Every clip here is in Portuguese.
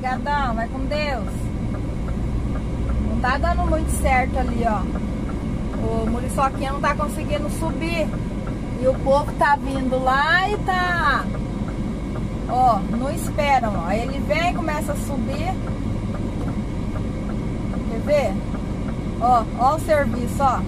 Obrigadão, vai com Deus. Não tá dando muito certo ali, ó. O Muriçoquinha não tá conseguindo subir. E o povo tá vindo lá e tá... Ó, não esperam, ó. Ele vem, começa a subir. Quer ver? Ó, ó o serviço, ó.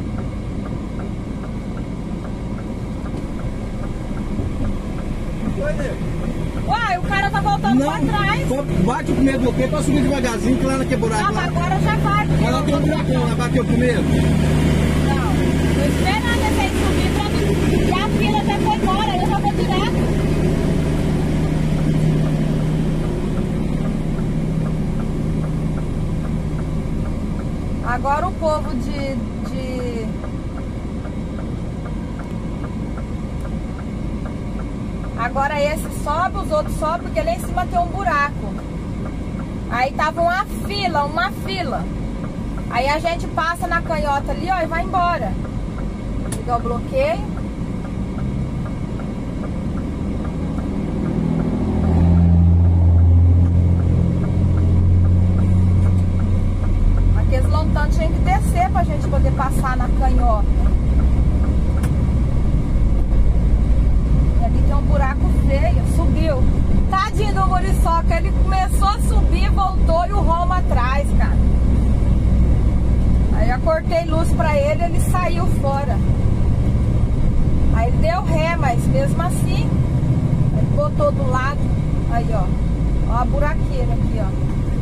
Uai, o cara tá voltando pra trás. Bate o primeiro bloqueio pra subir devagarzinho, que lá naquele buraco. Não, lá. agora já vai. Mas lá tem um buracão, lá bateu primeiro. Não, tô esperando ele subir pra mim. E a fila até foi embora, eu já vou direto. Agora o povo Agora esse sobe, os outros sobem, porque lá em cima tem um buraco. Aí tava uma fila. Aí a gente passa na canhota ali, ó, e vai embora. Liga o bloqueio. Aqueles lontantes tinham que descer pra gente poder passar na canhota. Tem um buraco feio, subiu. Tadinho do Muriçoca, ele começou a subir, voltou e o Roma atrás, cara. Aí eu cortei luz pra ele, ele saiu fora. Aí ele deu ré, mas mesmo assim, ele botou do lado. Aí, ó. Ó a buraqueira aqui, ó.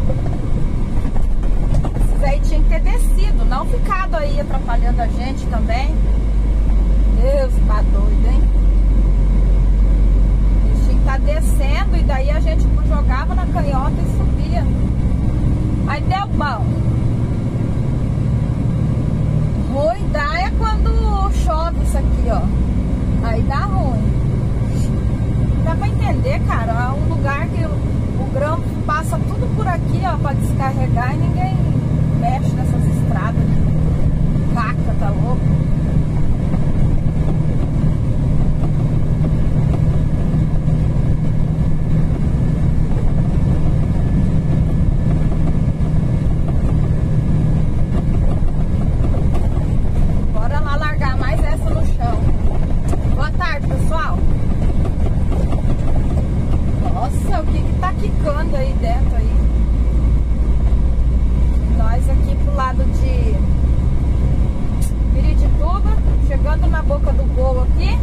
Esses aí tinha que ter descido, não ficado aí atrapalhando a gente também. Deus, tá doido, hein? Tá descendo e daí a gente jogava na canhota e subia. Aí deu bom. Ruim dá é quando chove isso aqui, ó. Aí dá ruim. Dá pra entender, cara. É um lugar que o grão passa tudo por aqui, ó, pra descarregar e ninguém mexe nessas estradas. Caca, tá louco? Aí dentro aí. Nós aqui pro lado de Pirituba, chegando na boca do gol aqui,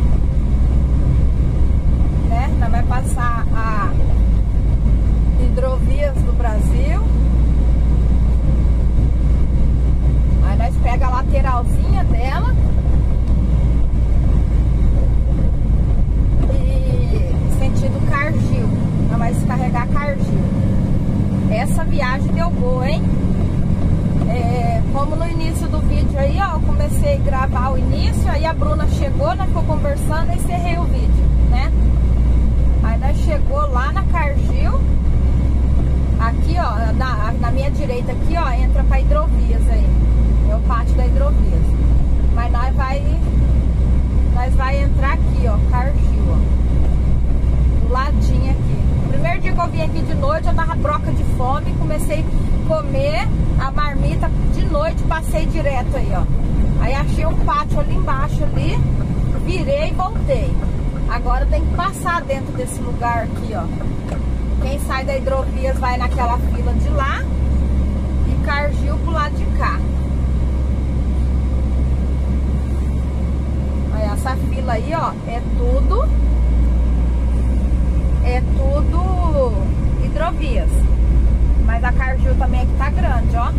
né? Nós vai passar a Hidrovias do Brasil. Aí nós pega a lateralzinha dela e sentido Cargill. Vai descarregar Cargill. Essa viagem deu boa, hein? Como no início do vídeo aí, ó, eu comecei a gravar o início, aí a Bruna chegou, nós ficou conversando e encerrei o vídeo, né? Aí nós chegou lá na Cargill, aqui, ó, na minha direita aqui, ó, entra pra Hidrovias aí, é o pátio da Hidrovias. Mas nós vai entrar aqui, ó, Cargill, ó, do ladinho aqui. Primeiro dia que eu vim aqui de noite, eu tava broca de fome, comecei a comer a marmita de noite, passei direto aí, ó. Aí achei um pátio ali embaixo ali, virei e voltei. Agora tem que passar dentro desse lugar aqui, ó. Quem sai da Hidrovias vai naquela fila de lá e Cargill pro lado de cá. Aí essa fila aí, ó, é tudo Hidrovias. Mas a Cargill também aqui tá grande, ó.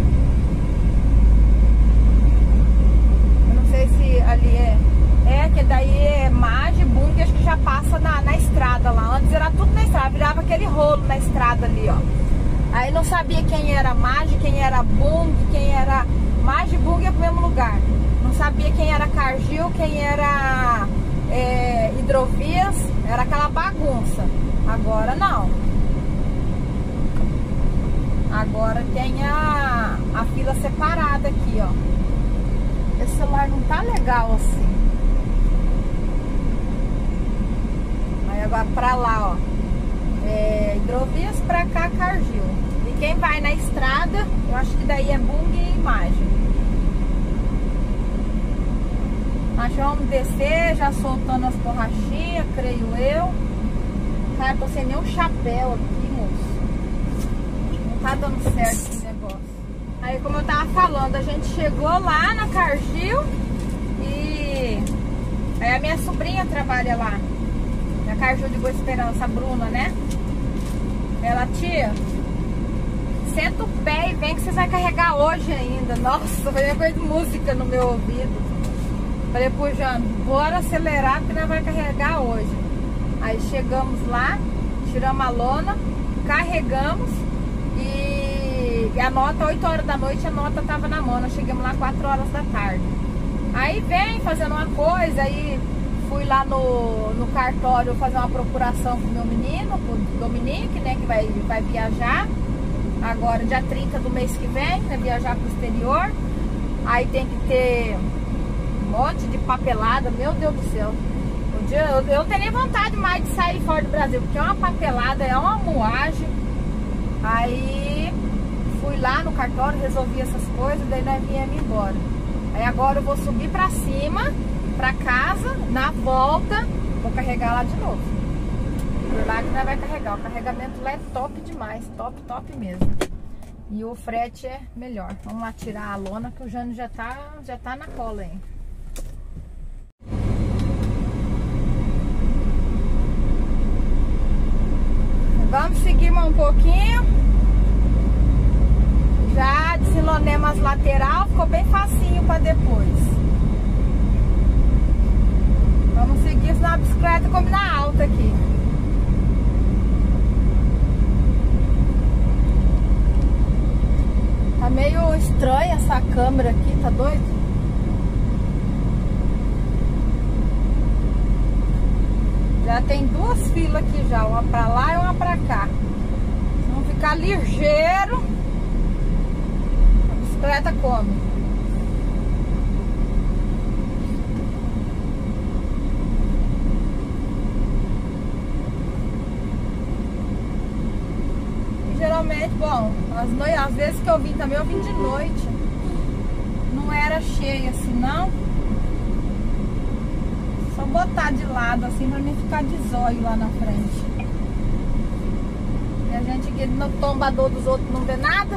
Eu não sei se ali que daí é Mage, Bung, acho que já passa na estrada lá. Antes era tudo na estrada, virava aquele rolo na estrada ali, ó. Aí não sabia quem era Mage, quem era Bung, quem era... Mage e Bung é pro mesmo lugar. Não sabia quem era Cargill, quem era Hidrovias, era aquela bagunça. Agora não. Agora tem a fila separada aqui, ó. Esse celular não tá legal assim. Aí agora pra lá, ó. Hidrovias pra cá, Cargill. E quem vai na estrada, eu acho que daí é Bung e Imagem. Nós vamos descer, já soltando as borrachinhas, creio eu. Cara, tô sem nenhum chapéu aqui, moço. Não tá dando certo esse negócio. Aí, como eu tava falando, a gente chegou lá na Cargill e aí a minha sobrinha trabalha lá. Na Cargill de Boa Esperança, a Bruna, né? Ela, tia, senta o pé e vem que você vai carregar hoje ainda. Nossa, foi uma coisa de música no meu ouvido. Falei pro Jano, bora acelerar que nós vai carregar hoje. Aí chegamos lá, tiramos a lona, carregamos e a nota, 8 horas da noite, a nota tava na mão. Nós chegamos lá 4 horas da tarde. Aí vem fazendo uma coisa, aí fui lá no cartório fazer uma procuração com o meu menino, com o Dominique, né, que vai viajar agora dia 30 do mês que vem, vai viajar pro exterior. Aí tem que ter um monte de papelada, meu Deus do céu. Eu não tenho nem vontade mais de sair fora do Brasil, porque é uma papelada, é uma moagem. Aí fui lá no cartório, resolvi essas coisas, daí nós viemos embora. Aí agora eu vou subir pra cima, pra casa, na volta, vou carregar lá de novo. Por lá que nós vai carregar. O carregamento lá é top demais, top mesmo. E o frete é melhor. Vamos lá tirar a lona que o Jânio já tá na cola aí. Vamos seguir mais um pouquinho. Já desilonemos as lateral, ficou bem facinho para depois. Vamos seguir na bicicleta como na alta aqui. Tá meio estranha essa câmera aqui, tá doido? Já tem 2 filas aqui já, uma pra lá e uma pra cá. Vamos ficar ligeiro. A bicicleta come. E geralmente, bom, às vezes que eu vim também, eu vim de noite. Não era cheia assim, não. Só botar de lado assim pra mim ficar de zóio lá na frente. E a gente aqui no tombador dos outros não vê nada.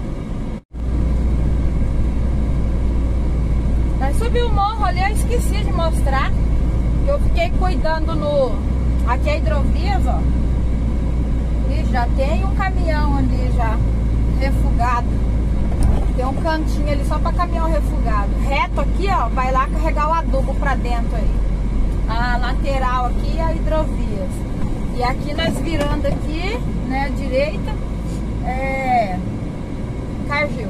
Nós subimos o morro ali, eu esqueci de mostrar. Eu fiquei cuidando aqui é Hidrovias, ó. E já tem um caminhão ali já refugado. Tem um cantinho ali só pra caminhão refugado. Reto aqui, ó, vai lá carregar o adubo pra dentro aí. A lateral aqui é a Hidrovias. E aqui nós virando aqui, né, à direita, é Cargill.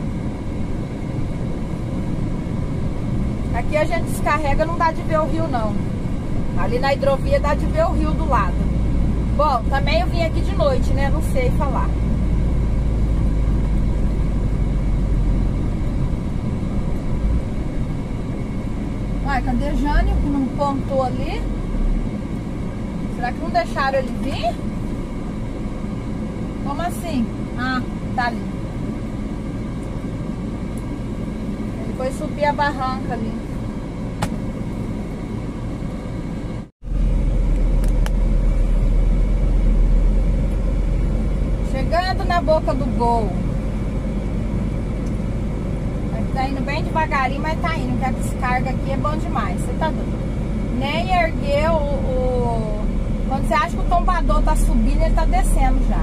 Aqui a gente descarrega, não dá de ver o rio não. Ali na Hidrovia dá de ver o rio do lado. Bom, também eu vim aqui de noite, né, não sei falar. Ai, cadê Jânio que não pontou ali? Será que não deixaram ele vir? Como assim? Ah, tá ali. Ele foi subir a barranca ali. Chegando na boca do gol. Tá indo bem devagarinho, mas tá indo, porque a descarga aqui é bom demais. Você tá doido? Nem ergueu quando você acha que o tombador tá subindo, ele tá descendo já.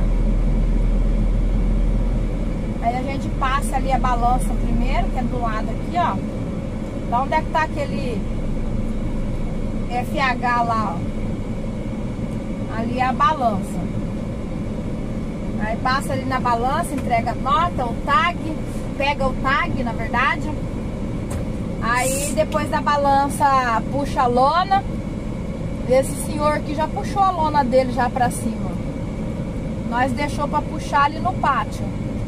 Aí a gente passa ali a balança primeiro, que é do lado aqui, ó. Da onde é que tá aquele FH lá, ó. Ali é a balança. Aí passa ali na balança, entrega a nota, o tag, pega o tag, na verdade. Aí depois da balança puxa a lona. Esse senhor aqui já puxou a lona dele já pra cima. Nós deixou pra puxar ali no pátio.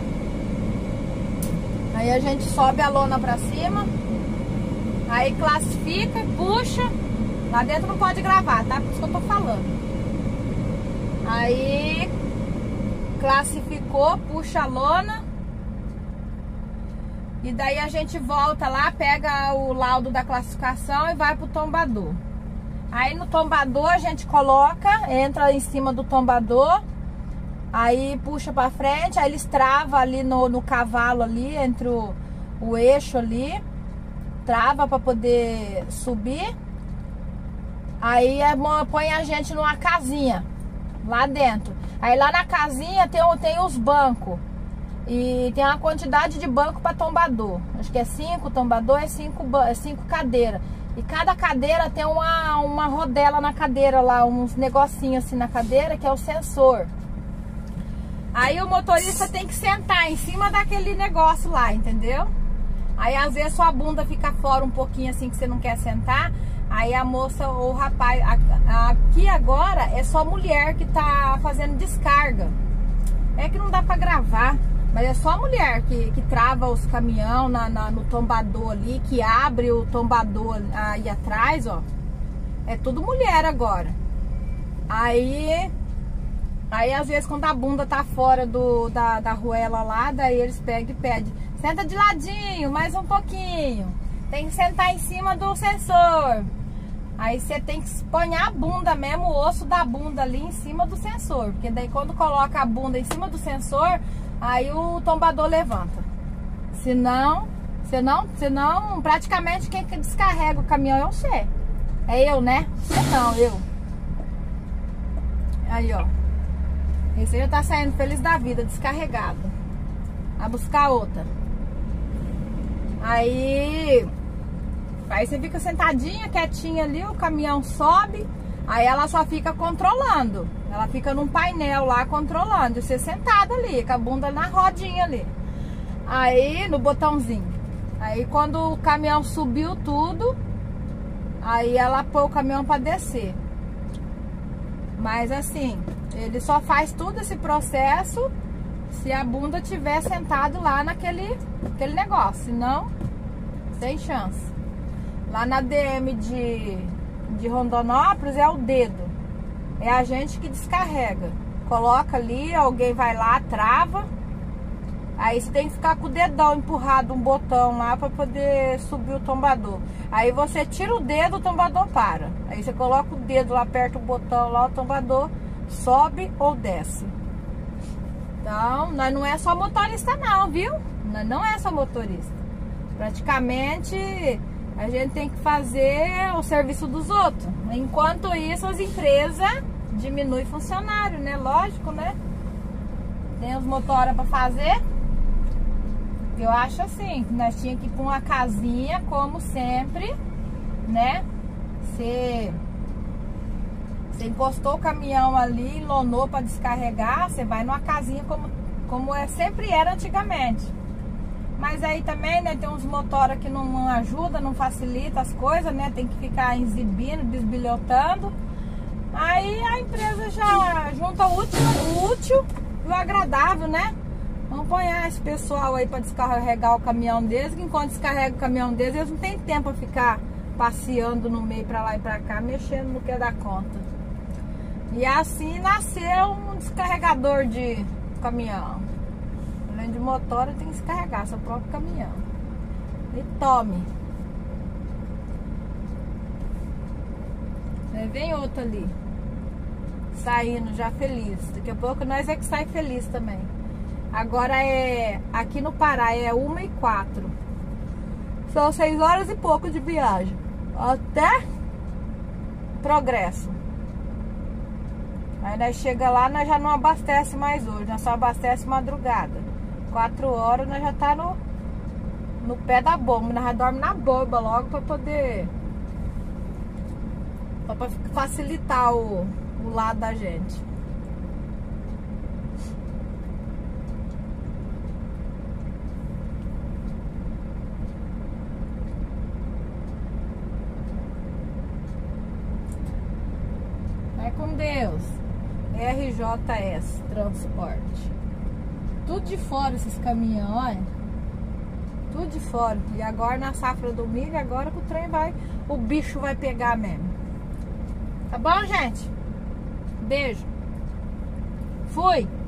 Aí a gente sobe a lona pra cima. Aí classifica, puxa. Lá dentro não pode gravar, tá? Por isso que eu tô falando. Aí classificou, puxa a lona. E daí a gente volta lá, pega o laudo da classificação e vai pro tombador. Aí no tombador a gente coloca, entra em cima do tombador, aí puxa pra frente, aí eles travam ali no cavalo ali, entre o eixo ali, trava pra poder subir. Aí põe a gente numa casinha, lá dentro. Aí lá na casinha tem os bancos. E tem uma quantidade de banco para tombador. Acho que é 5 tombador, é 5 cadeiras. E cada cadeira tem uma rodela na cadeira lá, uns negocinhos assim na cadeira, que é o sensor. Aí o motorista tem que sentar em cima daquele negócio lá, entendeu? Aí às vezes sua bunda fica fora um pouquinho assim que você não quer sentar. Aí a moça ou o rapaz, aqui agora é só mulher que tá fazendo descarga. É que não dá pra gravar. Mas é só a mulher que trava os caminhão no tombador ali, que abre o tombador aí atrás, ó. É tudo mulher agora. Aí às vezes quando a bunda tá fora da arruela lá, daí eles pegam e pedem: senta de ladinho, mais um pouquinho. Tem que sentar em cima do sensor. Aí você tem que pôr a bunda mesmo, o osso da bunda ali em cima do sensor. Porque daí quando coloca a bunda em cima do sensor, aí o tombador levanta. Senão, praticamente quem descarrega o caminhão é você. É eu, né? Você não, eu. Aí, ó. Esse já tá saindo feliz da vida, descarregado. Vai buscar outra. Aí você fica sentadinha, quietinha ali, o caminhão sobe. Aí ela só fica controlando. Ela fica num painel lá controlando. E você sentada ali, com a bunda na rodinha ali. Aí, no botãozinho. Aí quando o caminhão subiu tudo, aí ela põe o caminhão pra descer. Mas assim, ele só faz todo esse processo se a bunda tiver sentado lá naquele negócio. Senão, sem chance. Lá na DM de Rondonópolis é o dedo. É a gente que descarrega. Coloca ali, alguém vai lá, trava. Aí você tem que ficar com o dedão empurrado, um botão lá para poder subir o tombador. Aí você tira o dedo, o tombador para. Aí você coloca o dedo lá, aperta o botão lá, o tombador sobe ou desce. Então, nós não é só motorista não, viu? Nós não é só motorista. Praticamente a gente tem que fazer o serviço dos outros. Enquanto isso, as empresas diminuem funcionário, né? Lógico, né? Tem os motoras para fazer. Eu acho assim, nós tínhamos que ir para uma casinha, como sempre, né? Você encostou o caminhão ali, enlonou para descarregar, você vai numa casinha como sempre era antigamente. Mas aí também, né, tem uns motoras que não ajudam, não facilita as coisas, né? Tem que ficar exibindo, bisbilhotando. Aí a empresa já junta o útil e o agradável, né? Vamos pôr esse pessoal aí para descarregar o caminhão deles, que enquanto descarrega o caminhão deles, eles não tem tempo para ficar passeando no meio para lá e para cá, mexendo no que dá conta. E assim nasceu um descarregador de caminhão. Além de motor, tem que descarregar seu próprio caminhão. E tome. Aí vem outro ali, saindo já feliz. Daqui a pouco nós é que sai feliz também. Agora aqui no Pará é 1h04. São 6 horas e pouco de viagem até Progresso. Aí nós chega lá, nós já não abastece mais hoje, nós só abastece madrugada. 4 horas nós já tá no pé da bomba, nós já dorme na bomba logo para poder para facilitar o lado da gente. Vai com Deus. RJS Transporte. Tudo de fora esses caminhões, tudo de fora. E agora na safra do milho, agora que o trem o bicho vai pegar mesmo. Tá bom, gente? Beijo. Fui.